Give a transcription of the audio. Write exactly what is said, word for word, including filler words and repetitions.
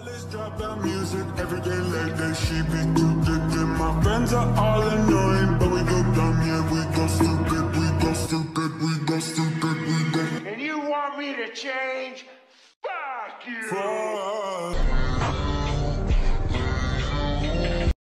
Always drop that music every day like that. She be too good. My friends are all annoying, but we go dumb, yeah, we go stupid, we go stupid, we go stupid, we go. And you want me to change? Fuck you! Fuck